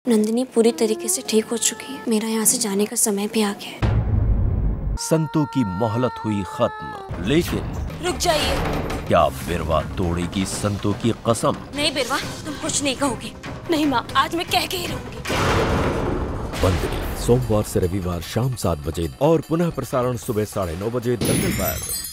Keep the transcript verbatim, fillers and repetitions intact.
नंदिनी पूरी तरीके से ठीक हो चुकी है। मेरा यहाँ से जाने का समय भी आ गया है। संतों की मोहलत हुई खत्म, लेकिन रुक जाइए। क्या बिरवा तोड़ेगी संतों की कसम? नहीं बिरवा, तुम कुछ नहीं कहोगी। नहीं माँ, आज मैं कह के ही रहूंगी। बंदनी सोमवार से रविवार शाम सात बजे और पुनः प्रसारण सुबह साढ़े नौ बजे दंगल पर।